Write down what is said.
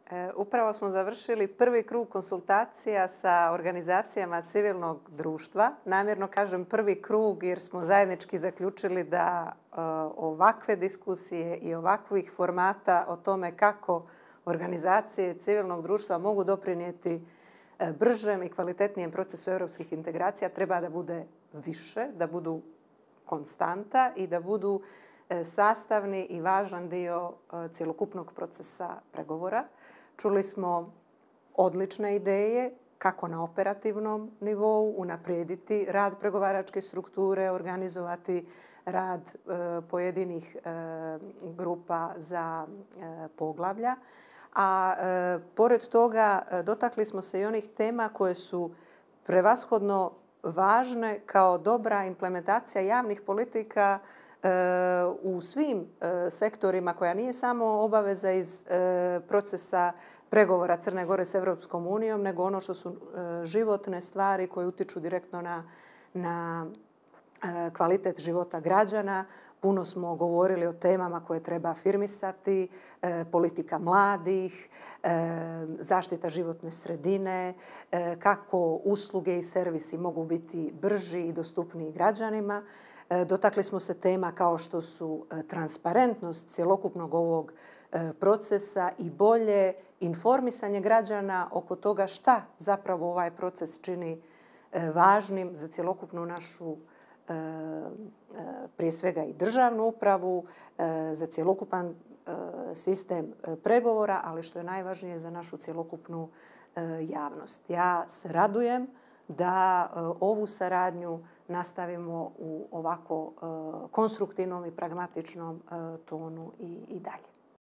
Upravo smo završili prvi krug konsultacija sa organizacijama civilnog društva. Namjerno kažem prvi krug jer smo zajednički zaključili da ovakve diskusije i ovakvih formata o tome kako organizacije civilnog društva mogu doprinijeti bržem i kvalitetnijem procesu europskih integracija treba da bude više, da budu konstanta i da budu sastavni i važan dio cjelokupnog procesa pregovora. Čuli smo odlične ideje kako na operativnom nivou unaprijediti rad pregovaračke strukture, organizovati rad pojedinih grupa za poglavlja. A pored toga dotakli smo se i onih tema koje su prevashodno važne kao dobra implementacija javnih politika u svim sektorima koja nije samo obaveza iz procesa pregovora Crne Gore s Europskom unijom, nego ono što su životne stvari koje utiču direktno na kvalitet života građana. Puno smo govorili o temama koje treba afirmisati, politika mladih, zaštita životne sredine, kako usluge i servisi mogu biti brži i dostupniji građanima. Dotakli smo se tema kao što su transparentnost cjelokupnog ovog procesa i bolje informisanje građana oko toga šta zapravo ovaj proces čini važnim za cjelokupnu našu prije svega i državnu upravu, za cjelokupan sistem pregovora, ali što je najvažnije za našu cjelokupnu javnost. Ja se radujem da ovu saradnju nastavimo u ovako konstruktivnom i pragmatičnom tonu i dalje.